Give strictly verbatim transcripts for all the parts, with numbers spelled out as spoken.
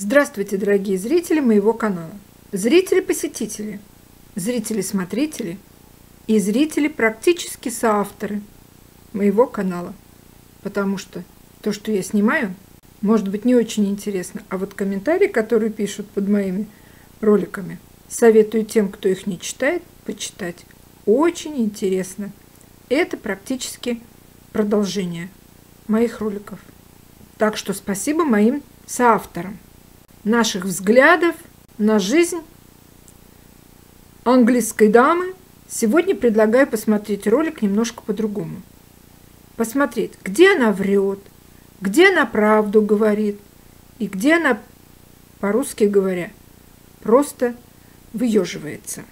Здравствуйте, дорогие зрители моего канала, зрители-посетители, зрители-смотрители и зрители практически соавторы моего канала, потому что то, что я снимаю, может быть не очень интересно, а вот комментарии, которые пишут под моими роликами, советую тем, кто их не читает, почитать. Очень интересно. Это практически продолжение моих роликов. Так что спасибо моим соавторам наших взглядов на жизнь английской дамы. Сегодня предлагаю посмотреть ролик немножко по-другому. Посмотреть, где она врет, где она правду говорит, и где она, по-русски говоря, просто выеживается.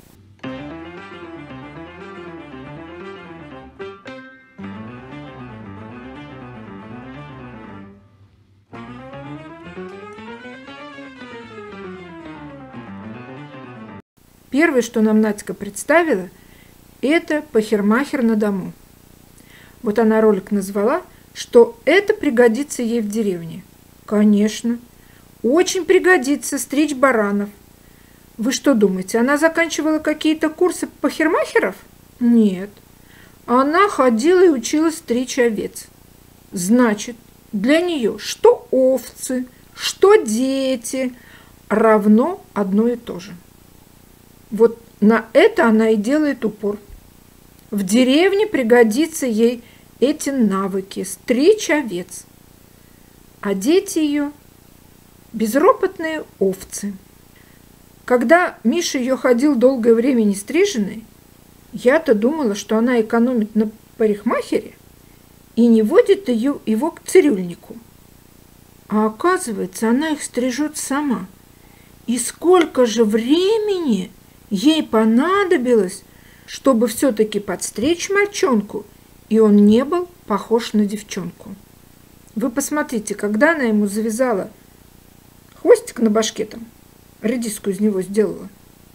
Первое, что нам Надька представила, это пахермахер на дому. Вот она ролик назвала, что это пригодится ей в деревне. Конечно, очень пригодится стричь баранов. Вы что думаете, она заканчивала какие-то курсы пахермахеров? Нет. Она ходила и училась стричь овец. Значит, для нее что овцы, что дети равно одно и то же. Вот на это она и делает упор. В деревне пригодятся ей эти навыки – стричь овец. А дети ее – безропотные овцы. Когда Миша ее ходил долгое время не стриженной, я-то думала, что она экономит на парикмахере и не водит ее, его к цирюльнику. А оказывается, она их стрижет сама. И сколько же времени ей понадобилось, чтобы все-таки подстричь мальчонку, и он не был похож на девчонку. Вы посмотрите, когда она ему завязала хвостик на башке, там, редиску из него сделала.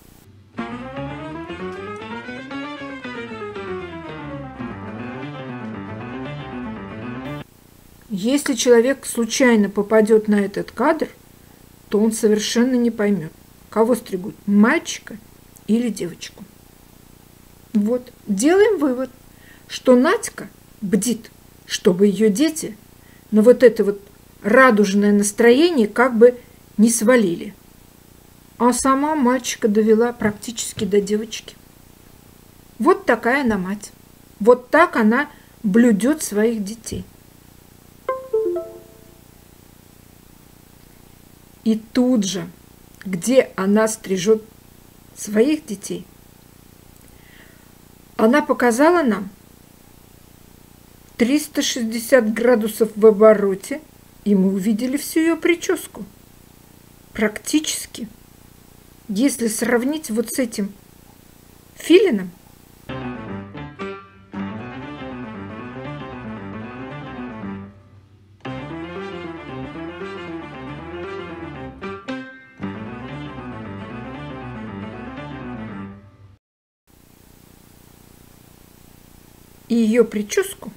Если человек случайно попадет на этот кадр, то он совершенно не поймет, кого стригут, мальчика или девочку. Вот, делаем вывод, что Надька бдит, чтобы ее дети на вот это вот радужное настроение как бы не свалили. А сама мальчика довела практически до девочки. Вот такая она мать. Вот так она блюдет своих детей. И тут же, где она стрижет своих детей, она показала нам триста шестьдесят градусов в обороте, и мы увидели всю ее прическу. Практически, если сравнить вот с этим филином, и ее прическу,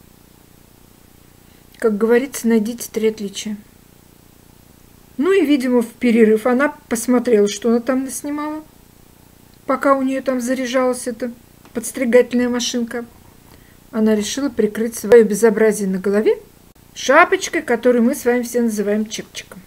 как говорится, найдите три отличия. Ну и, видимо, в перерыв она посмотрела, что она там наснимала, пока у нее там заряжалась эта подстригательная машинка. Она решила прикрыть свое безобразие на голове шапочкой, которую мы с вами все называем чепчиком.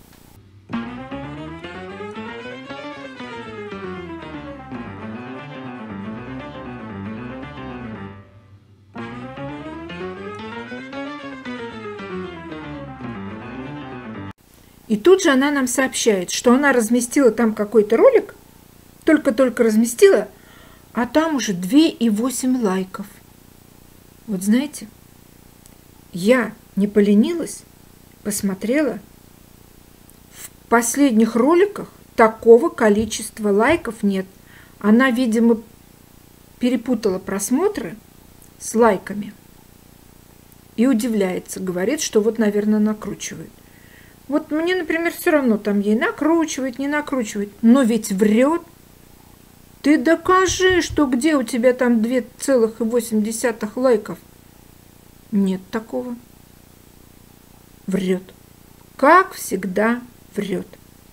И тут же она нам сообщает, что она разместила там какой-то ролик, только-только разместила, а там уже две и восемь лайков. Вот знаете, я не поленилась, посмотрела, в последних роликах такого количества лайков нет. Она, видимо, перепутала просмотры с лайками и удивляется, говорит, что вот, наверное, накручивает. Вот мне, например, все равно там ей накручивать, не накручивать. Но ведь врет. Ты докажи, что где у тебя там две целых восемь десятых лайков. Нет такого. Врет. Как всегда врет.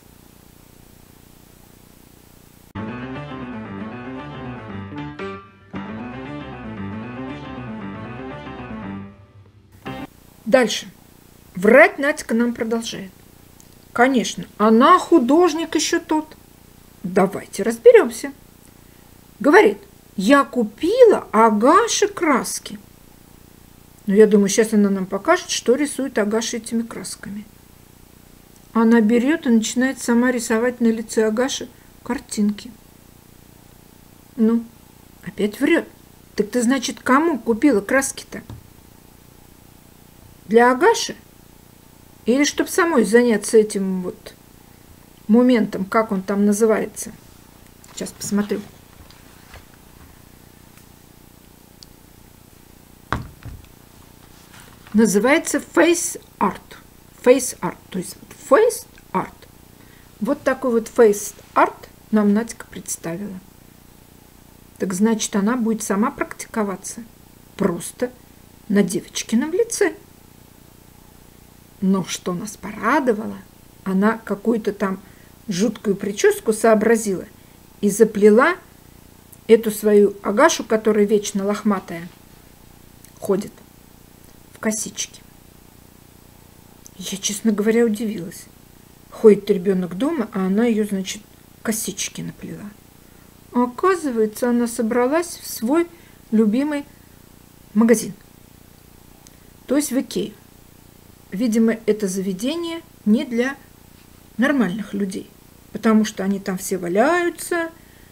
Дальше. Врать Надька нам продолжает. Конечно, она художник еще тот. Давайте разберемся. Говорит, я купила Агаше краски. Но я думаю, сейчас она нам покажет, что рисует Агаша этими красками. Она берет и начинает сама рисовать на лице Агаши картинки. Ну, опять врет. Так ты, значит, кому купила краски-то? Для Агаши? Или чтобы самой заняться этим вот моментом, как он там называется? Сейчас посмотрю. Называется face art. Face art, то есть face art. Вот такой вот face art нам Надька представила. Так значит, она будет сама практиковаться просто на девочкином лице. Но что нас порадовало, она какую-то там жуткую прическу сообразила и заплела эту свою Агашу, которая вечно лохматая ходит, в косички. Я, честно говоря, удивилась. Ходит ребенок дома, а она ее, значит, косички наплела. А оказывается, она собралась в свой любимый магазин, то есть в Икею. Видимо, это заведение не для нормальных людей, потому что они там все валяются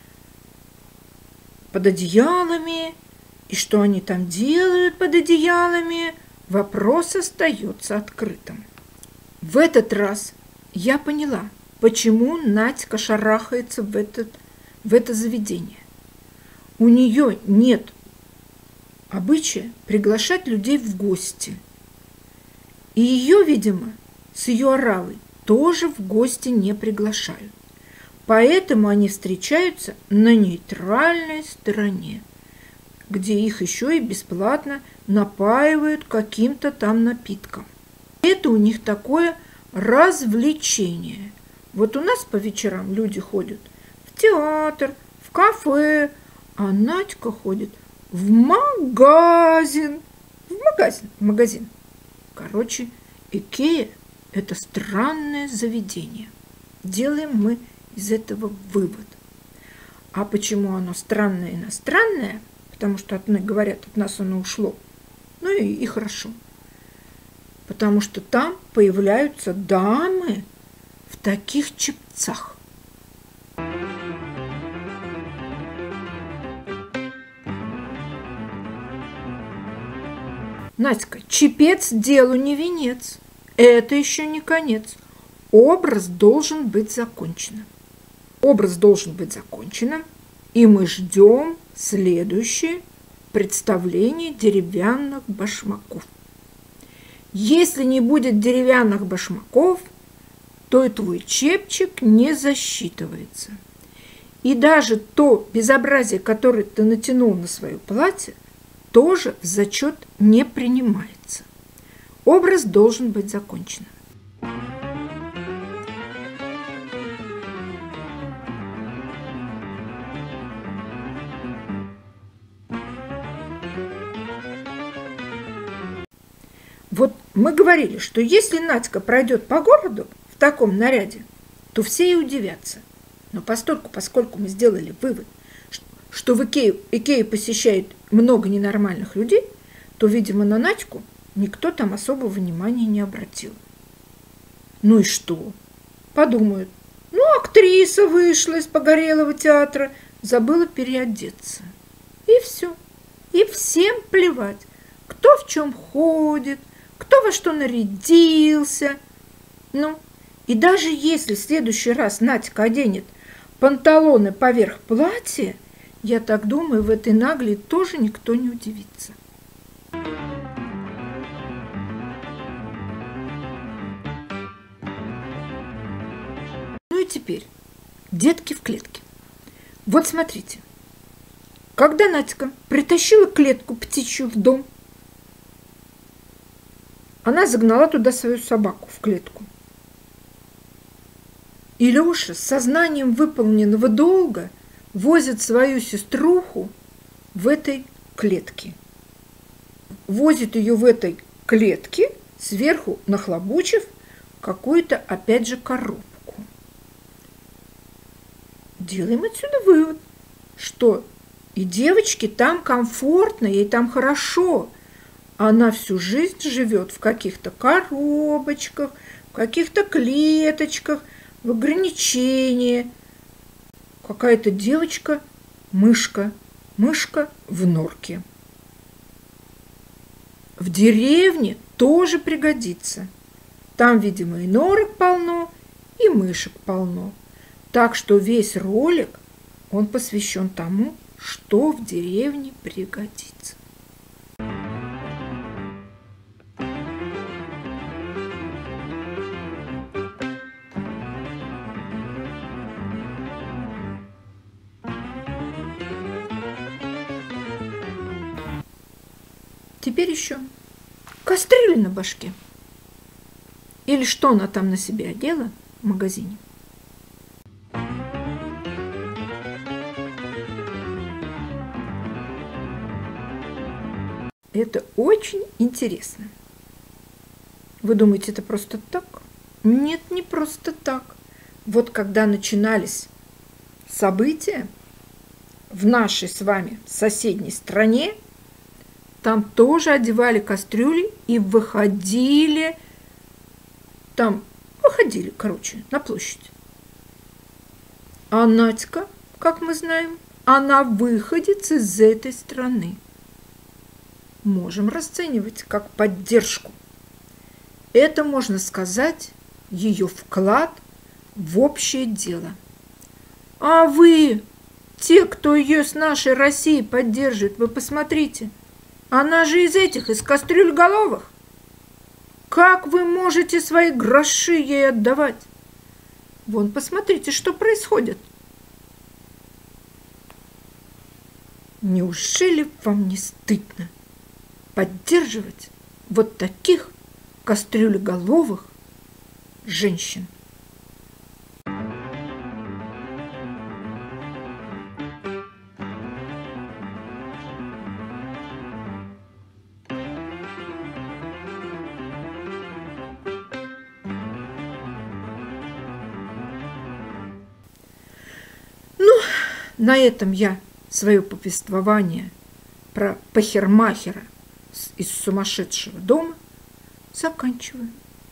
под одеялами, и что они там делают под одеялами, вопрос остается открытым. В этот раз я поняла, почему Надька шарахается в, этот, в это заведение. У нее нет обычая приглашать людей в гости. И ее, видимо, с ее оравой тоже в гости не приглашают. Поэтому они встречаются на нейтральной стороне, где их еще и бесплатно напаивают каким-то там напитком. Это у них такое развлечение. Вот у нас по вечерам люди ходят в театр, в кафе, а Надька ходит в магазин. В магазин, в магазин. Короче, Икея – это странное заведение. Делаем мы из этого вывод. А почему оно странное и иностранное? Потому что, от, говорят, от нас оно ушло. Ну и, и хорошо. Потому что там появляются дамы в таких чепцах. Надька, чепец делу не венец. Это еще не конец. Образ должен быть законченным. Образ должен быть законченным, и мы ждем следующее представление деревянных башмаков. Если не будет деревянных башмаков, то и твой чепчик не засчитывается. И даже то безобразие, которое ты натянул на свое платье, тоже в зачет не принимается. Образ должен быть законченным. Вот мы говорили, что если Надька пройдет по городу в таком наряде, то все и удивятся. Но постольку, поскольку мы сделали вывод, что в Икею, Икею посещает много ненормальных людей, то, видимо, на Надьку никто там особого внимания не обратил. Ну и что? Подумают, ну, актриса вышла из погорелого театра, забыла переодеться. И все. И всем плевать, кто в чем ходит, кто во что нарядился. Ну, и даже если в следующий раз Надька оденет панталоны поверх платья, я так думаю, в этой наглей тоже никто не удивится. Ну и теперь, детки в клетке. Вот смотрите, когда Надька притащила клетку птичью в дом, она загнала туда свою собаку в клетку. И Лёша с сознанием выполненного долга возит свою сеструху в этой клетке. Возит ее в этой клетке, сверху нахлобучив какую-то, опять же, коробку. Делаем отсюда вывод, что и девочке там комфортно, ей там хорошо. Она всю жизнь живет в каких-то коробочках, в каких-то клеточках, в ограничении. Какая-то девочка-мышка, мышка в норке. В деревне тоже пригодится. Там, видимо, и норок полно, и мышек полно. Так что весь ролик, он посвящен тому, что в деревне пригодится. Теперь еще кастрюля на башке. Или что она там на себе одела в магазине. Это очень интересно. Вы думаете, это просто так? Нет, не просто так. Вот когда начинались события в нашей с вами соседней стране, там тоже одевали кастрюли и выходили, там выходили, короче, на площадь. А Надька, как мы знаем, она выходец из этой страны. Можем расценивать как поддержку. Это, можно сказать, ее вклад в общее дело. А вы, те, кто ее с нашей России поддерживает, вы посмотрите, она же из этих, из кастрюльголовых. Как вы можете свои гроши ей отдавать? Вон, посмотрите, что происходит. Неужели вам не стыдно поддерживать вот таких кастрюлеголовых женщин? Ну, на этом я свое повествование про пахермахера из сумасшедшего дома заканчиваю.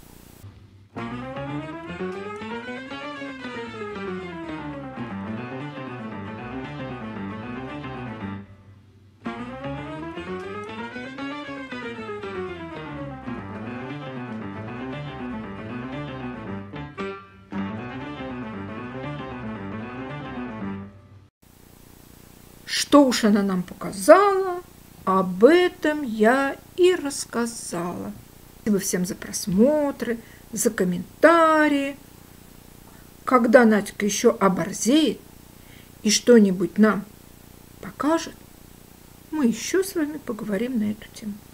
Что уж она нам показала, об этом я и рассказала. Спасибо всем за просмотры, за комментарии. Когда Надька еще оборзеет и что-нибудь нам покажет, мы еще с вами поговорим на эту тему.